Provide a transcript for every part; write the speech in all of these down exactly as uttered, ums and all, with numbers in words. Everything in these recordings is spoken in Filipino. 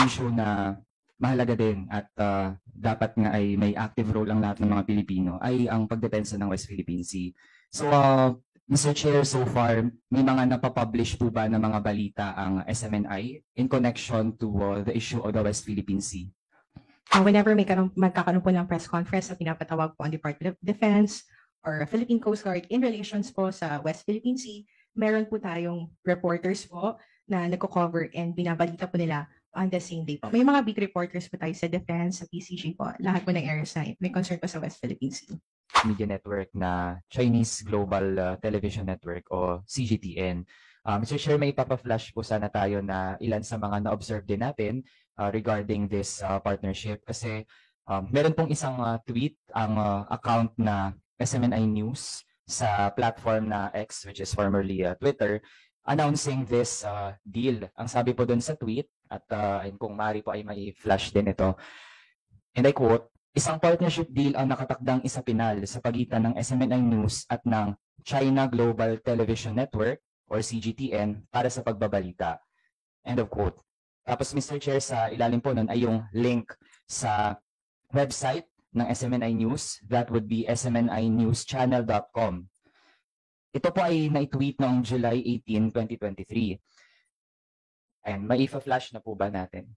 issue na mahalaga din at uh, dapat nga ay may active role ang lahat ng mga Pilipino ay ang pagdepensa ng West Philippine Sea. So, uh, Mister Chair, so far, may mga napapublish po ba ng mga balita ang S M N I in connection to uh, the issue of the West Philippine Sea? Uh, whenever may karoon, magkakaroon po ng press conference na pinapatawag po ang Department of Defense or Philippine Coast Guard in relations po sa West Philippine Sea, meron po tayong reporters po na nagko-cover and binabalita po nila on the same day po. May mga big reporters po tayo sa Defense, sa P C G po, lahat po ng areas na may concern po sa West Philippine Sea. Media network na Chinese Global uh, Television Network o C G T N. Uh, Mister Chair, may ipapa-flash po sana tayo na ilan sa mga na-observe din natin uh, regarding this uh, partnership. Kasi um, meron pong isang uh, tweet ang uh, account na S M N I News sa platform na X, which is formerly uh, Twitter, announcing this uh, deal. Ang sabi po dun sa tweet, at uh, kung maaari po ay may flash din ito, and I quote, "Isang partnership deal ang nakatakdang isapinal sa pagitan ng S M N I News at ng China Global Television Network or C G T N para sa pagbabalita." End of quote. Tapos Mister Chair, sa ilalim po nun ay yung link sa website ng S M N I News. That would be s m n i news channel dot com. Ito po ay na-tweet noong July eighteenth, twenty twenty-three. Ayan, may ifa-flash na po ba natin?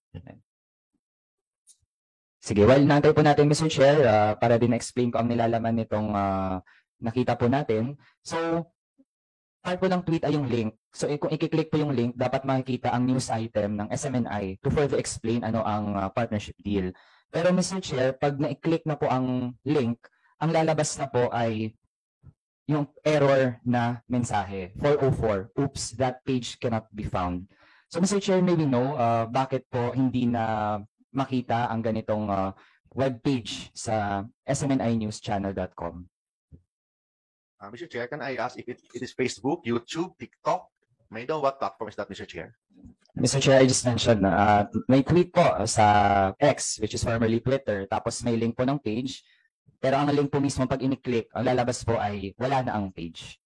Sige, well, nantay po natin, Mister Chair, uh, para din explain ko ang nilalaman nitong uh, nakita po natin. So, part po ng tweet ay yung link. So, kung i-click po yung link, dapat makikita ang news item ng S M N I to further explain ano ang uh, partnership deal. Pero, Mister Chair, pag na-click na po ang link, ang lalabas na po ay yung error na mensahe, four oh four, oops, that page cannot be found. So, Mister Chair, maybe know uh, bakit po hindi na makita ang ganitong uh, web page sa s m n i news channel dot com. Uh, Mister Chair, can I ask if it, it is Facebook, YouTube, TikTok? May I know what platform is that, Mister Chair? Mister Chair, I just mentioned na uh, may tweet po sa X, which is formerly Twitter, tapos may link po ng page, pero ang link po mismo pag ini-click, ang lalabas po ay wala na ang page.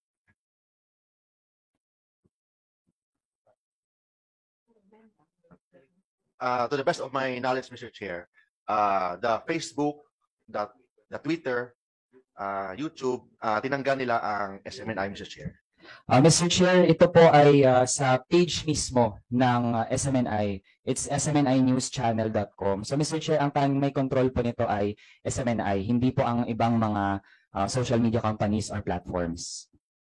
Uh, to the best of my knowledge, Mister Chair, uh, the Facebook, the, the Twitter, uh, YouTube, uh, tinanggal nila ang S M N I, Mister Chair. Uh, Mister Chair, ito po ay uh, sa page mismo ng uh, S M N I. It's s m n i news channel dot com. So Mister Chair, ang tanging may control po nito ay S M N I, hindi po ang ibang mga uh, social media companies or platforms.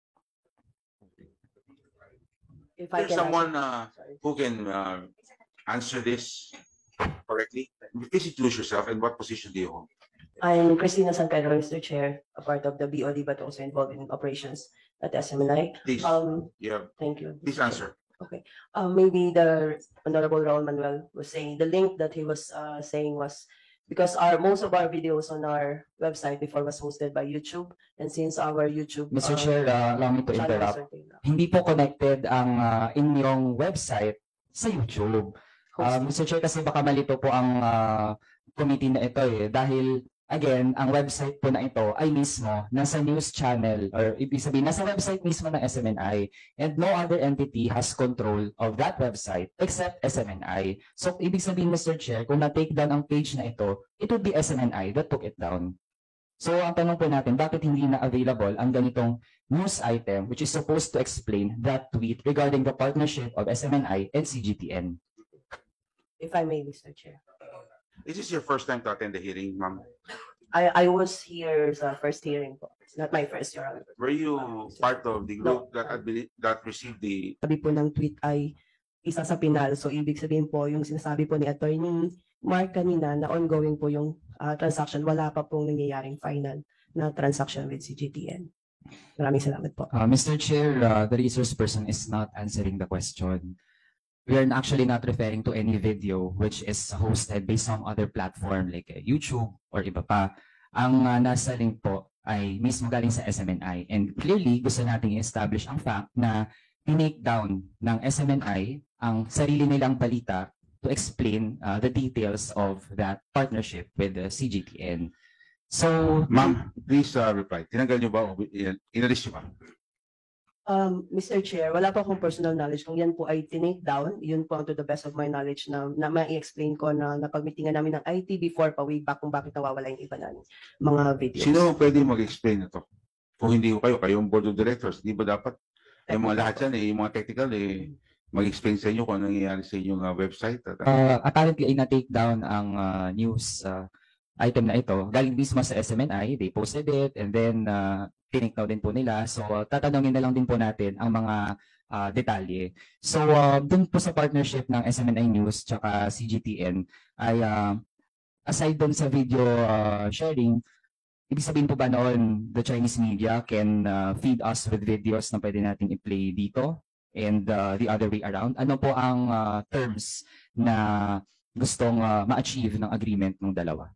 If I can someone uh, who can uh, answer this correctly, please introduce yourself and what position do you hold? I'm Christina San Pedro, Mister Chair, a part of the B O D, but also involved in operations at S M N I. Please, Um, yeah, thank you. please answer. Okay. Um, maybe the Honorable Raul Manuel was saying the link that he was uh, saying was because our most of our videos on our website before was hosted by YouTube, and since our YouTube Mister uh, Chair, uh, allow me to channel interrupt. was ordained, Hindi po connected ang uh, inyong website sa YouTube. Uh, Mister Chair, kasi baka malito po ang uh, committee na ito eh. Dahil, again, ang website po na ito ay mismo nasa news channel or ibig sabihin, nasa website mismo ng S M N I. And no other entity has control of that website except S M N I. So, ibig sabihin, Mister Chair, kung na-take down ang page na ito, it would be S M N I that took it down. So, ang tanong po natin, bakit hindi na available ang ganitong news item which is supposed to explain that tweet regarding the partnership of S M N I and C G T N? if I may, Mister Chair. Is this your first time to attend the hearing, ma'am? I, I was here sa first hearing po. It's not my first, Your Honor. Were you part of the group that admi- that received the Sabi po ng tweet ay isa sa pinal. So, ibig sabihin po, yung sinasabi po ni Attorney Mark kanina na ongoing po yung uh, transaction. Wala pa pong nangyayaring final na transaction with C G T N. Maraming salamat po. Uh, Mister Chair, uh, the resource person is not answering the question. We are actually not referring to any video which is hosted by some other platform like uh, YouTube or iba pa. Ang uh, nasa link po ay mismo galing sa S M N I. And clearly, gusto nating i-establish ang fact na tinake down ng S M N I ang sarili nilang balita to explain uh, the details of that partnership with the C G T N. So, ma'am, please uh, reply. Tinanggal niyo ba o in- inalis niyo ba? Um, Mister Chair, wala po akong personal knowledge. Kung yan po ay tinake down, yun po ang to the best of my knowledge na, na ma-explain ko na napag-meetingan namin ng I T before pa way back kung bakit nawawala yung iba na mga videos. Sino pwede mag-explain ito? Kung hindi ko kayo, kayong board of directors, di ba dapat yung mga lahat yan, eh, yung mga technical, eh, mag-explain sa inyo kung ano nangyayari sa inyong uh, website? At, uh, Uh, apparently, ay na-take down ang uh, news uh, item na ito. Galing mismo sa S M N I, they posted it, and then uh, tinake down din po nila. So, tatanungin na lang din po natin ang mga uh, detalye. So, uh, dun po sa partnership ng S M N I News tsaka C G T N, ay uh, aside dun sa video uh, sharing, ibig sabihin po ba noon, the Chinese media can uh, feed us with videos na pwede nating i-play dito? And uh, the other way around? Ano po ang uh, terms na gustong uh, ma-achieve ng agreement ng dalawa?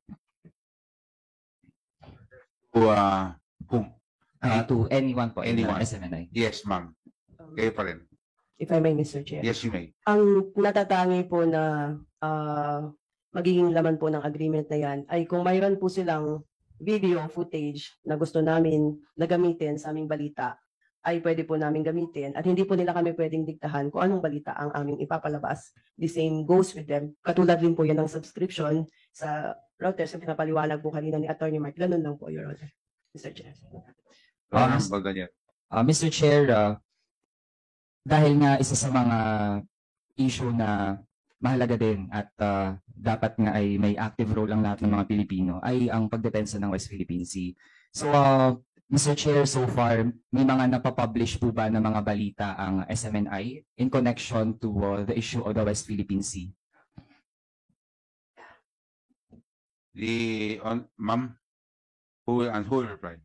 to, uh, whom? Uh, to anyone po, Anyone. anyone, S M N I. Yes, ma'am. Kayo pa rin. If I may, Mister Chair. Yes, you may. Ang natatangi po na ah, magiging laman po ng agreement na yan ay kung mayroon po silang video footage na gusto namin na gamitin sa aming balita, ay pwede po namin gamitin at hindi po nila kami pwedeng diktahan kung anong balita ang aming ipapalabas. The same goes with them. Katulad din po yan ng subscription sa routers na pinapaliwanag po kanina ni Attorney Mark. Ganun lang po, Your Honor. Mister Chair. Um, Honorable Daniel. Uh, Mister Chair, uh, dahil nga isa sa mga issue na mahalaga din at uh, dapat nga ay may active role ang lahat ng mga Pilipino ay ang pagdepensa ng West Philippine Sea. So, uh, Mister Chair, so far, may mga napapublish po ba ng mga balita ang S M N I in connection to uh, the issue of the West Philippine Sea? The, on, ma'am, who will, and who will reply?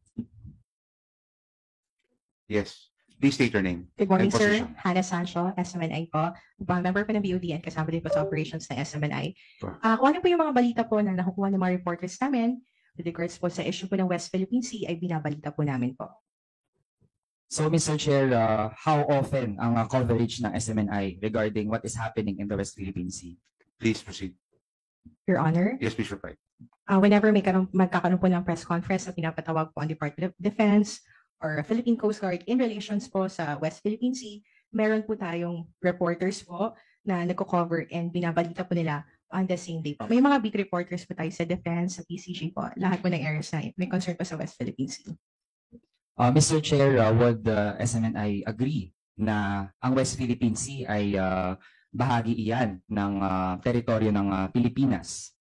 Yes. Please state your name. Good morning, and sir. position. Hannah Sancho, S M N I po. Upang member po ng B O D and kasama din po sa operations ng S M N I. Sure. Ah, kung ano po yung mga balita po na nakukuha ng mga reporters namin with regards po sa issue po ng West Philippine Sea ay binabalita po namin po. So, Mister Chair, uh, how often ang uh, coverage ng S M N I regarding what is happening in the West Philippine Sea? Please proceed. Your Honor, Yes, please reply. ah, whenever may karoon, magkakaroon po ng press conference na pinapatawag po ang Department of Defense or Philippine Coast Guard in relations po sa West Philippine Sea, meron po tayong reporters po na nagko-cover and binabalita po nila on the same day po. May mga big reporters po tayo sa Defense, sa P C G po, lahat po ng areas na may concern po sa West Philippine Sea. Uh, Mister Chair, uh, would the S M N I agree na ang West Philippine Sea ay uh, bahagi iyan ng uh, teritoryo ng uh, Pilipinas?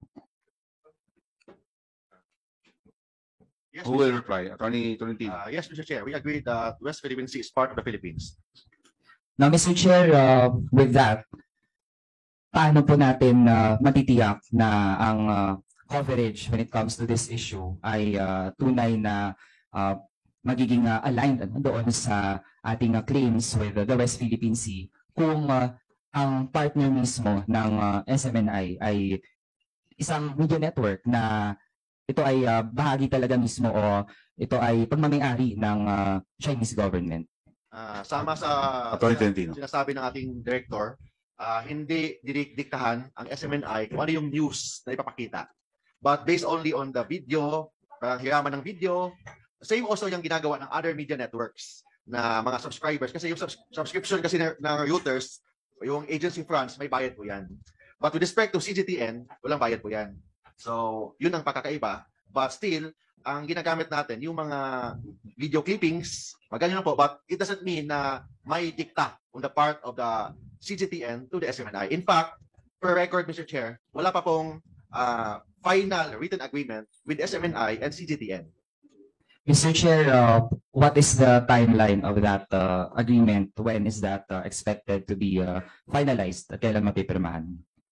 Yes, Who will reply? Attorney Tolentino. uh, yes, Mister Chair, we agree that West Philippine Sea is part of the Philippines. Now, Mister Chair, uh, with that, paano po natin uh, matitiyak na ang uh, coverage when it comes to this issue ay uh, tunay na uh, magiging uh, aligned ano, doon sa ating uh, claims with uh, the West Philippine Sea kung uh, ang partner mismo ng uh, S M N I ay isang media network na ito ay uh, bahagi talaga mismo o ito ay pagmamayari ng uh, Chinese government? Ah, sama sa Attorney Tolentino. sinasabi ng ating director, ah, hindi didiktahan ang S M N I kung ano yung news na ipapakita. But based only on the video, parang hiraman ng video, same also yung ginagawa ng other media networks na mga subscribers. Kasi yung subs- subscription kasi ng, ng Reuters, yung agency France, may bayad po yan. But with respect to C G T N, walang bayad po yan. So, yun ang pagkakaiba. But still, ang ginagamit natin, yung mga video clippings, magaling po, but it doesn't mean na may dikta on the part of the C G T N to the S M N I. In fact, per record, Mister Chair, wala pa pong uh, final written agreement with S M N I and C G T N. Mister Chair, uh, what is the timeline of that uh, agreement? When is that uh, expected to be uh, finalized? At kailan mapipirmahan?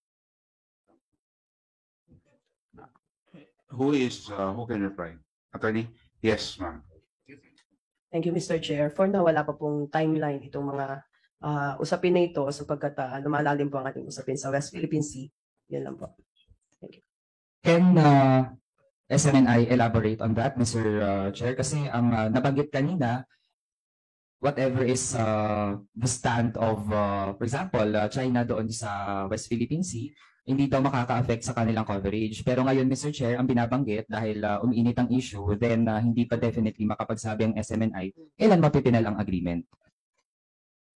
Who is, uh, who can reply? Attorney? Yes, ma'am. Thank you, Mister Chair. For now, wala pa pong timeline itong mga ah, usapin na ito sapagkat uh, lumalalim po ang ating usapin sa West Philippine Sea. Yan lang po. Can uh, S M N I elaborate on that, Mister uh, Chair? Kasi ang uh, nabanggit kanina, whatever is uh, the stand of, uh, for example, uh, China doon sa West Philippine Sea, hindi daw makaka-affect sa kanilang coverage. Pero ngayon, Mister Chair, ang binabanggit dahil uh, umiinit ang issue, then uh, hindi pa definitely makapagsabi ang S M N I, kailan mapipinal ang agreement?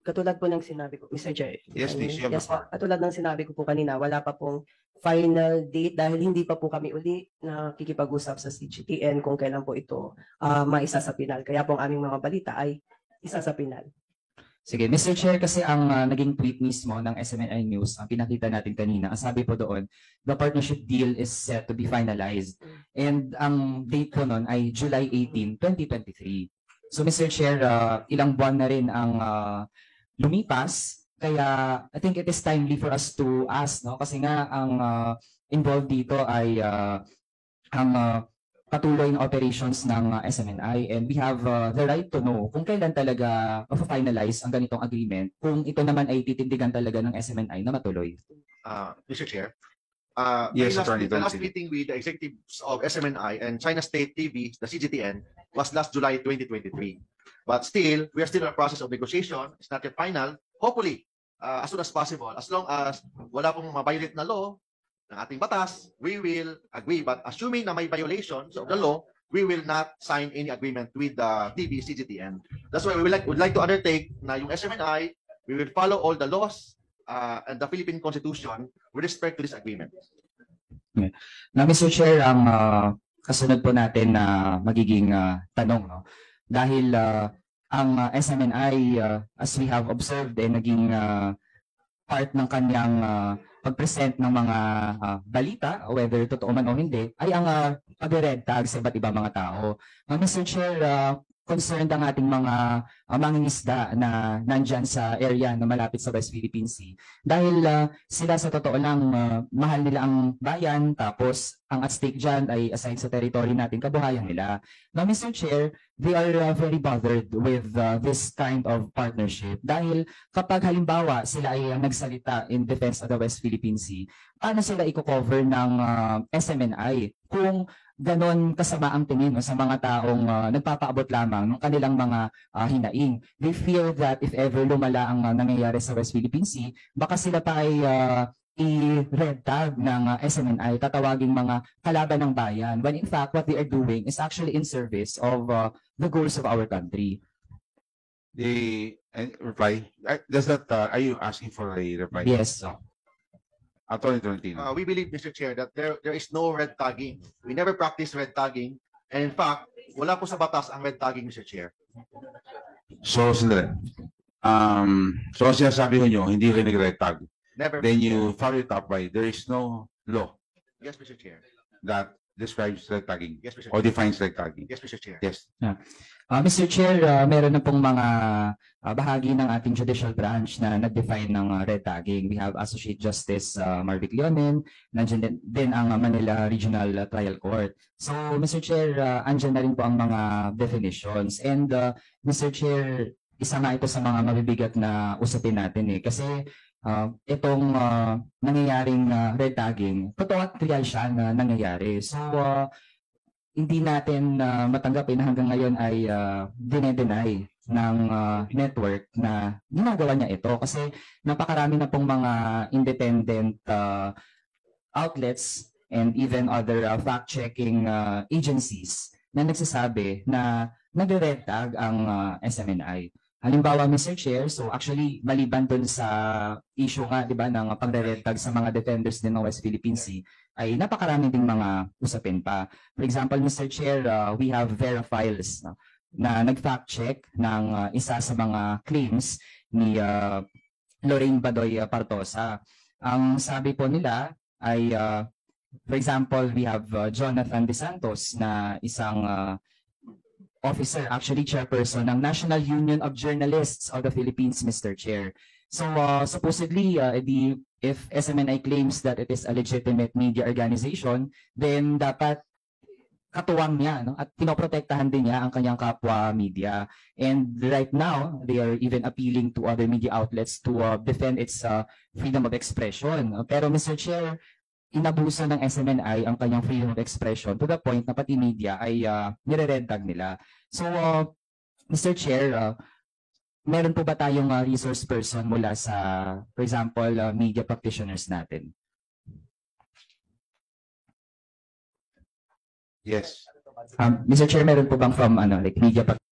katulad po ng sinabi ko, Mister Chair. Yes, I please, mean, you have the yes, po, floor. katulad ng sinabi ko po kanina, wala pa pong final date dahil hindi pa po kami uli nakikipag-usap sa C G T N kung kailan po ito uh, maisa sa pinal. Kaya po ang aming mga balita ay isa sa pinal. Sige, Mister Chair, kasi ang uh, naging tweet mismo ng S M N I News, ang pinakita natin kanina, ang sabi po doon, the partnership deal is set to be finalized. And ang date po noon ay July eighteenth, twenty twenty-three. So Mister Chair, uh, ilang buwan na rin ang uh, lumipas, kaya I think it is timely for us to ask, no? Kasi nga ang uh, involved dito ay uh, ang uh, patuloy na operations ng uh, S M N I, and we have uh, the right to know kung kailan talaga ma-finalize ang ganitong agreement, kung ito naman ay titindigan talaga ng S M N I na matuloy. Uh, Mister Chair, uh, Yes, the last, Attorney the last Tolentino. meeting with the executives of S M N I and China State T V, the C G T N, was last July twenty twenty-three. But still, we are still in the process of negotiation. It's not yet final. Hopefully, uh, as soon as possible, as long as wala pong ma-violate na law ng ating batas, we will agree. But assuming na may violations of the law, we will not sign any agreement with the T V C G T N. That's why we would like, would like to undertake na yung S M N I, we will follow all the laws uh, and the Philippine Constitution with respect to this agreement. Na Mister Chair, ang uh, kasunod po natin na magiging uh, tanong, no? Dahil uh, ang uh, S M N I, uh, as we have observed, eh, naging uh, part ng kanyang uh, pag-present ng mga uh, balita, whether totoo man o hindi, ay ang uh, pag-red tag sa iba't ibang mga tao. Uh, Mister Chair, uh, concerned ang ating mga uh, mangingisda na nandyan sa area na malapit sa West Philippine Sea. Dahil uh, sila sa totoo lang, uh, mahal nila ang bayan, tapos ang at stake dyan ay aside sa territory natin, kabuhayan nila. Now, Mister Chair, they are uh, very bothered with uh, this kind of partnership. Dahil kapag halimbawa sila ay uh, nagsalita in defense of the West Philippine Sea, paano sila i-cover ng uh, S M N I kung ganon kasama ang tingin, no, sa mga taong uh, nagpapaabot lamang ng kanilang mga uh, hinaing. They fear that if ever lumala ang uh, nangyayari sa West Philippine Sea, baka sila pa ay uh, i-red tag ng uh, S M N I, tatawaging mga kalaban ng bayan, when in fact what they are doing is actually in service of uh, the goals of our country. The uh, reply, uh, does that, uh, are you asking for a reply? Yes. So. Attorney Tolentino. Uh, we believe, Mister Chair, that there, there is no red tagging. We never practice red tagging. And in fact, wala po sa batas ang red tagging, Mister Chair. So, sandali. Um, so, ang sinasabi ko nyo, hindi rin nag-red tag. Never. Then you follow it up by, there is no law Yes, Mister Chair. that describes red tagging Yes, Mister or Chair. defines red tagging. Yes, Mister Chair. Yes. Uh, Mister Chair, uh, meron na pong mga uh, bahagi ng ating judicial branch na nag-define ng uh, red tagging. We have Associate Justice uh, Marvic Leonen, nandiyan din, din ang uh, Manila Regional uh, Trial Court. So, Mister Chair, uh, andyan na rin po ang mga definitions. And uh, Mister Chair, isa nga ito sa mga mabibigat na usapin natin eh. Kasi uh, itong uh, nangyayaring uh, red tagging, totoo at real siya na nangyayari. So, uh, hindi natin uh, matanggapin na hanggang ngayon ay uh, dinedenay ng uh, network na ginagawa niya ito kasi napakarami na pong mga independent uh, outlets and even other uh, fact-checking uh, agencies na nagsasabi na nagre-red tag ang uh, S M N I. Halimbawa, Mister Chair, so actually maliban dun sa issue nga, di ba, ng pagre-red tag sa mga defenders din ng West Philippine Sea, ay napakarami ding mga usapin pa. For example, Mister Chair, uh, we have Verifiles no, na nag-fact check ng uh, isa sa mga claims ni uh, Lorraine Badoy uh, Partosa. Ang sabi po nila ay, uh, for example, we have uh, Jonathan De Santos na isang uh, officer, actually chairperson ng National Union of Journalists of the Philippines, Mister Chair. So uh, supposedly, uh, the, if S M N I claims that it is a legitimate media organization, then dapat katuwang niya, no? At pinoprotektahan din niya ang kanyang kapwa media. And right now, they are even appealing to other media outlets to uh, defend its uh, freedom of expression. Pero Mister Chair, inabuso ng S M N I ang kanyang freedom of expression to the point na pati media ay uh, nire-red tag nila. So, uh, Mister Chair, uh, meron po ba tayong uh, resource person mula sa, for example, uh, media practitioners natin? Yes. Um, Mister Chair, meron po bang from ano, like media